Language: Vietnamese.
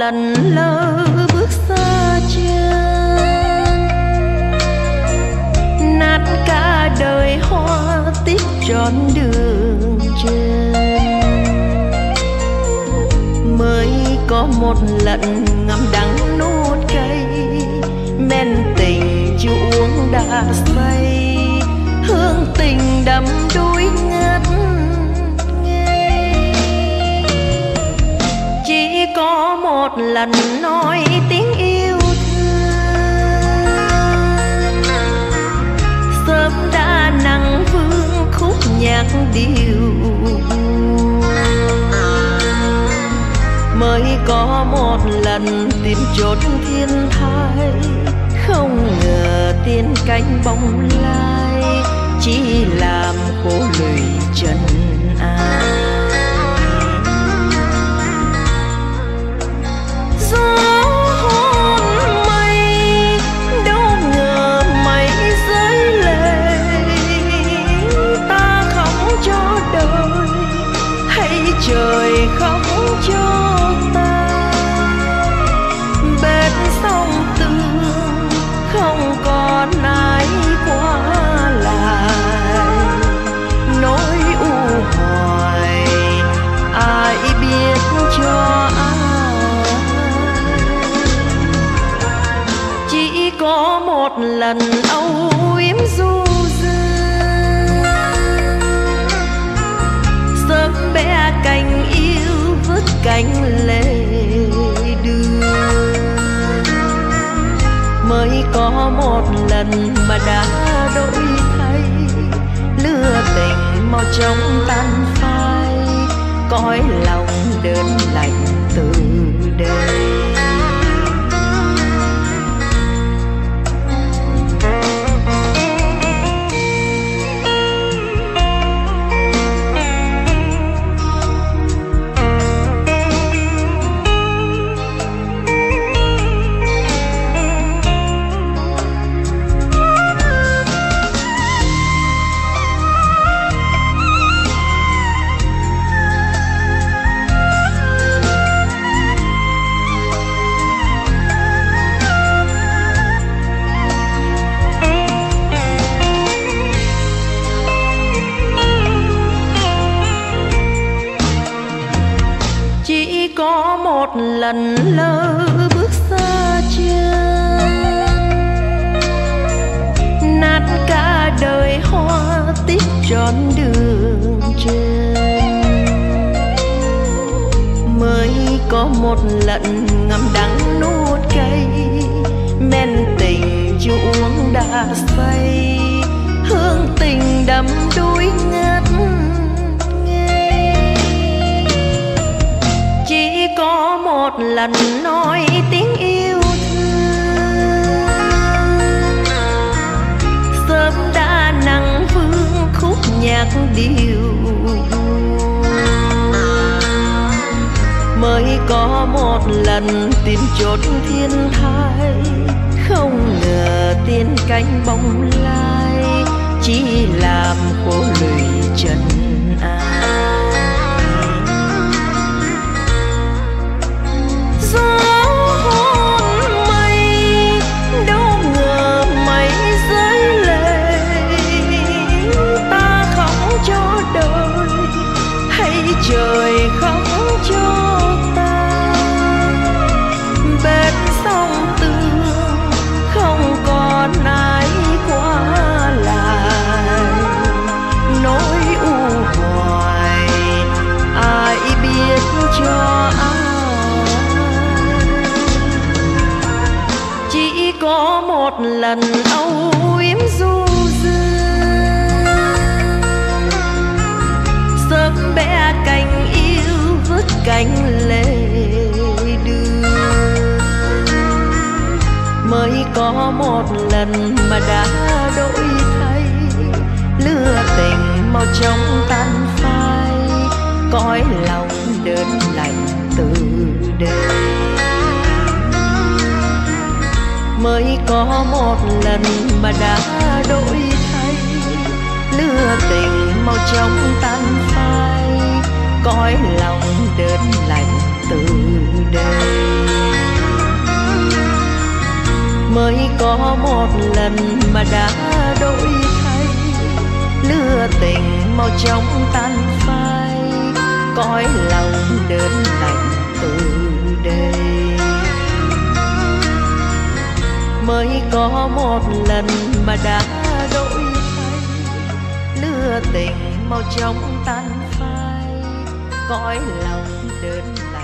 lần lỡ bước xa chân, nát cả đời hoa tích trọn đường chân. Mới có một lần ngậm đắng nuốt cay, men tình chưa uống đã say, hương tình đắm đuối ngất ngây. Chỉ có một lần nói tiếng yêu thương, sớm đã nặng vương khúc nhạc điệu. Mới có một lần tìm chốn thiên thai, không ngờ tiên cánh bóng lai, chỉ làm khổ lụy trần ai. Gió hôn mây, đâu ngờ mây rơi lệ, ta khóc cho đời hay trời khóc cho ta. Bên sông Tương không còn ai qua lại, nỗi u hoài ai biết cho ai. Chỉ có một lần âu yếm du dương, sớm bé cành yêu vứt cánh lệ đưa. Mới có một lần mà đã đổi thay, lửa tình mau chóng tan phai, cõi lòng đơn lạnh từ đây. Có một lần lỡ bước xa chân, nát cả đời hoa tích trọn đường chân. Mới có một lần ngậm đắng nuốt cay, men tình chưa uống đã say, hương tình đắm đuối ngất ngây. Chỉ có một lần nói tiếng yêu thương, sớm đã nặng vương khúc nhạc điệu. Mới có một lần tìm chốn thiên thai, không ngờ tiên cánh bóng lai, chỉ làm khổ lụy trần ai. Gió hôn mây, đâu ngờ mây rơi lệ, ta khóc cho đời hay trời khóc cho ta. Bên sông Tương không còn ai qua lại, nỗi u hoài ai biết cho ai. Chỉ có một lần âu yếm du dương, sớm bé cành yêu vứt cánh lệ đưa. Mới có một lần mà đã đổi thay, lửa tình mau chóng tan phai, cõi lòng đơn lạnh từ đây. Mới có một lần mà đã đổi thay, lửa tình mau chóng tan phai, cõi lòng đơn lạnh từ đây. mới có một lần mà đã đổi thay, lửa tình mau chóng tan phai, cõi lòng đơn lạnh từ đây. Mới có một lần mà đã đổi thay, lửa tình mau chóng tan phai, cõi lòng đơn lạnh.